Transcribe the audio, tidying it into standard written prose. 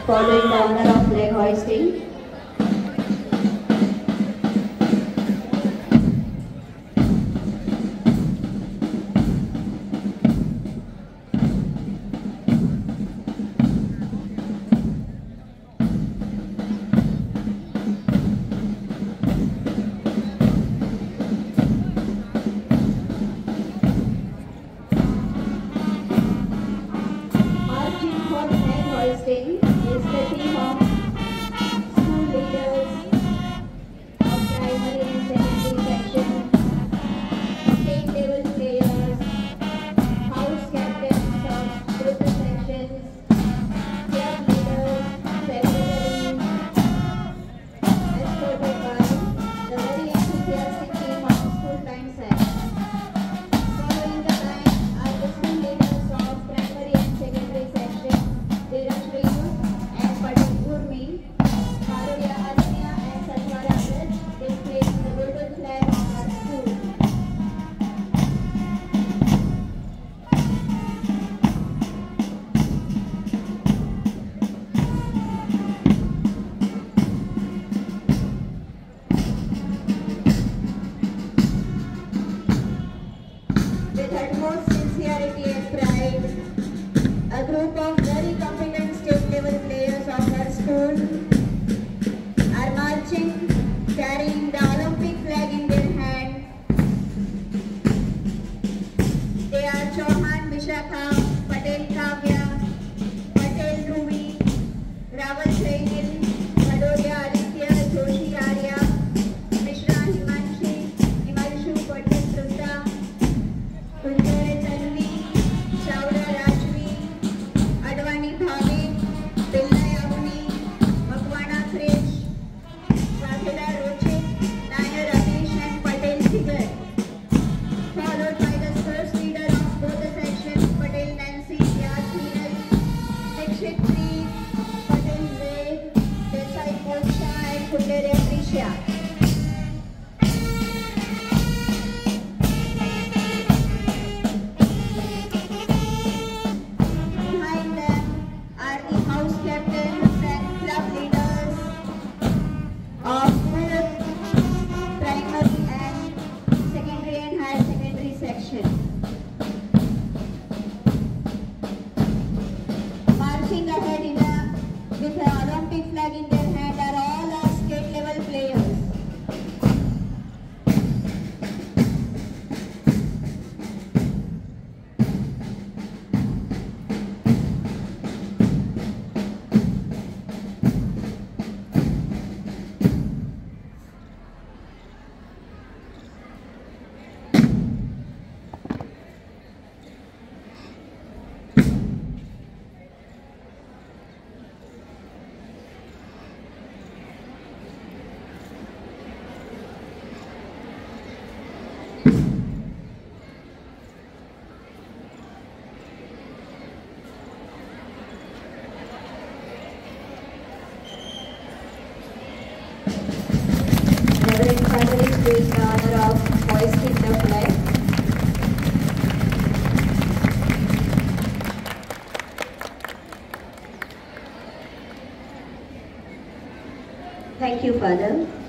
following the honor of flag hoisting. Marching for flag hoisting is the team of school leaders of primary and secondary section, state level players, house captains of group sections, club leaders, secretaries, escorted by the very enthusiastic team of school time set. Following the line are the school leaders of primary and secondary section, Dirashri and Patil Urmi, Maruya Arnya and Satwara Raj displaying the golden flag of our school. With utmost sincerity and pride, a group of very competent state level players of our school are marching, carrying the Olympic flag in their hand. They are Chauhan Vishakha, Patel Kavya, Patel Ruvi, Rawal Sainil, Bhadoria Aditya, Joshi Arya, Mishra Himanshi, Himanshu Patel Trutta, Kunjore Tanvi, Chawla Rajvi, Advani Bhavin, Pillai Avni, Makwana Krish, Vakila Rochit, Nair Ramesh and Patel Sigar. Followed by the first leader of both the sections, Patel Nancy, Yasmin, Dikshit Preet, Patel Zaid, Desai Pocha and Kundere Prisha. Behind them are the house captains and club leaders of both primary and secondary and higher secondary section. Marching ahead with an Olympic flag in their hand are all our state level players. Reverend Father is doing the honor of hoisting the flag. Thank you, Father.